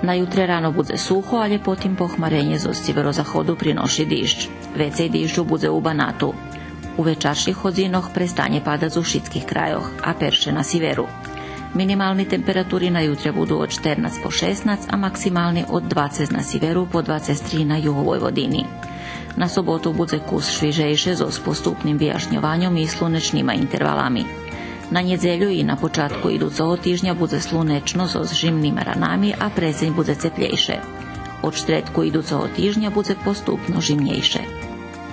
Na jutre rano bude suho, ali potim pohmarenje zo sjeverozahodu prinoši dišć. Vecej dišću bude u Banatu. U večerších hodzinoh prestanje padat u šitskih krajoh, a perše na siveru. Minimalni temperaturi na jutre budu od 14 po 16, a maksimalni od 20 na siveru po 23 na juhu Vojvodini. Na sobotu bude kus švižejše s postupnim vijašnjovanjom i slunečnima intervalami. Na njedzelju i na počatku idućeg tižnja bude slunečno s žimnim ranami, a presenj bude ceplejše. Od štretku idućeg tižnja bude postupno žimnjejše.